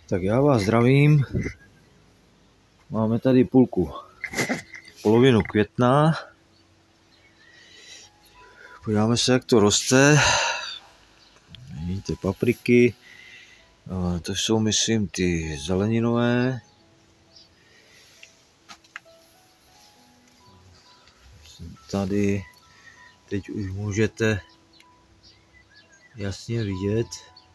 Tak já vás zdravím. Máme tady polovinu května. Podíváme se, jak to roste. Vidíte papriky. To jsou, myslím, ty zeleninové. Tady teď už můžete jasně vidět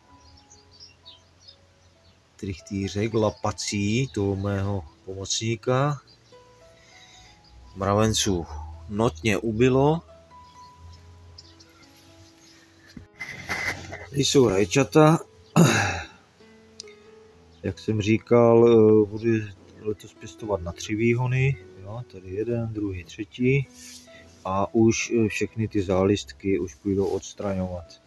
trichtýřek lapací toho mého pomocníka. Mravenců notně ubylo. Tady jsou rajčata. Jak jsem říkal, budu letos pěstovat na 3 výhony. Jo, tady jeden, druhý, třetí. A už všechny ty zálistky už půjdou odstraňovat.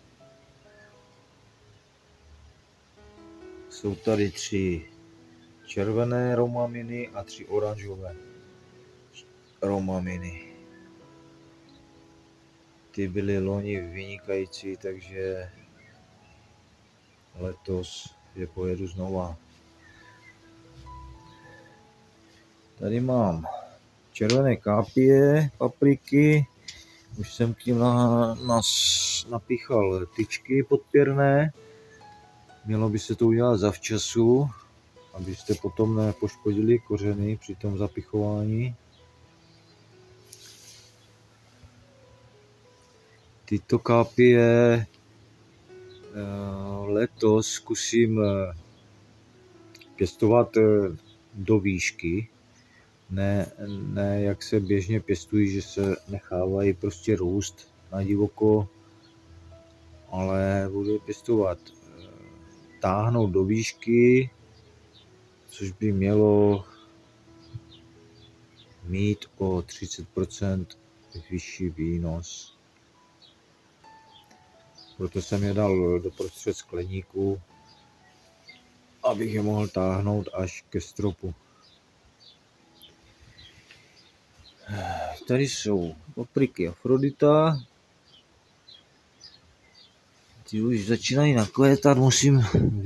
Jsou tady 3 červené romaminy a 3 oranžové romaminy. Ty byly loni vynikající, takže letos je pojedu znova. Tady mám červené kápie, papriky. Už jsem k ním napíchal tyčky podpěrné. Mělo by se to udělat zavčasu, abyste potom nepoškodili kořeny při tom zapichování. Tyto kápie letos zkusím pěstovat do výšky. Ne jak se běžně pěstují, že se nechávají prostě růst na divoko, ale budu je pěstovat táhnout do výšky, což by mělo mít o 30% vyšší výnos. Proto jsem je dal do prostřed skleníku, abych je mohl táhnout až ke stropu. Tady jsou papriky Afrodita. Ty už začínají nakvétat, musím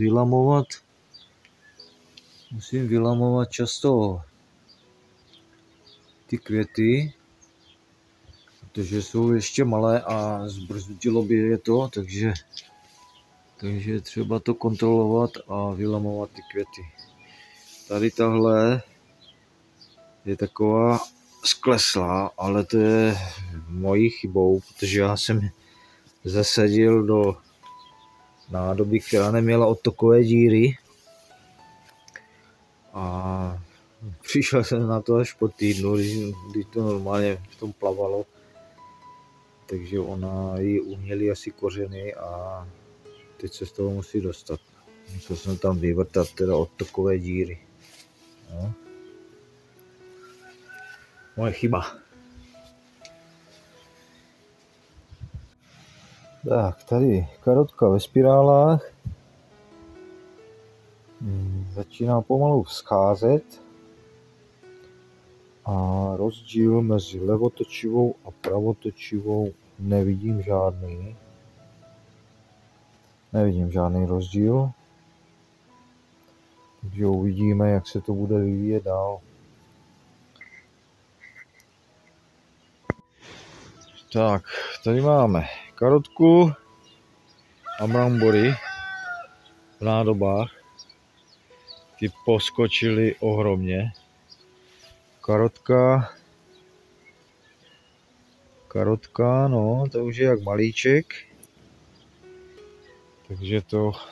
vylamovat často ty květy, protože jsou ještě malé a zbrzdilo by je to, takže třeba to kontrolovat a vylamovat ty květy. Tady tahle je taková skleslá, ale to je mojí chybou, protože já jsem zasadil do nádoby, která neměla odtokové díry, a přišel jsem na to až po týdnu, když to normálně v tom plavalo, takže ona jí uměly asi kořeny a teď se z toho musí dostat. Musel jsem tam vyvrtat teda odtokové díry. No. Moje chyba. Tak, tady karotka ve spirálách. Začíná pomalu vzcházet a rozdíl mezi levotočivou a pravotočivou nevidím žádný rozdíl, takže uvidíme, jak se to bude vyvíjet dál. Tak, tady máme karotku a brambory v nádobách. Ty poskočily ohromně. Karotka, no, to už je jak malíček. Takže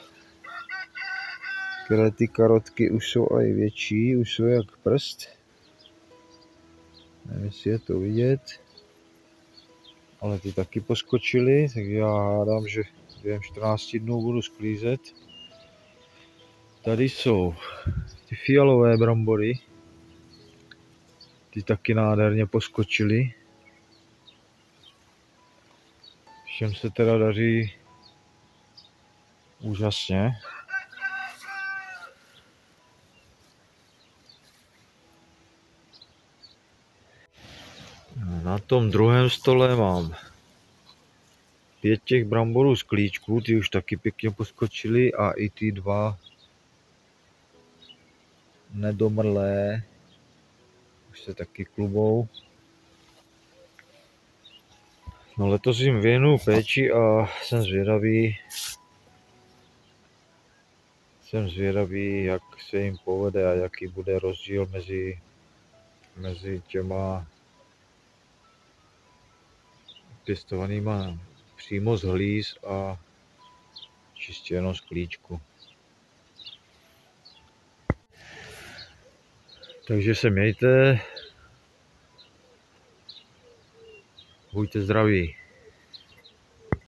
které ty karotky už jsou i větší, už jsou jak prst. Nevím, jestli je to vidět. Ale ty taky poskočily, takže já hádám, že během 14 dnů budu sklízet. Tady jsou ty fialové brambory. Ty taky nádherně poskočily. Všem se teda daří úžasně. Na tom druhém stole mám 5 těch bramborů z klíčků, ty už taky pěkně poskočily, a i ty 2 nedomrlé, už se taky klubou. No letos jim věnuju péči a jsem zvědavý, jak se jim povede a jaký bude rozdíl mezi těma pěstovanýma přímo z hlíz a čistě jenom z klíčku. Takže se mějte, buďte zdraví.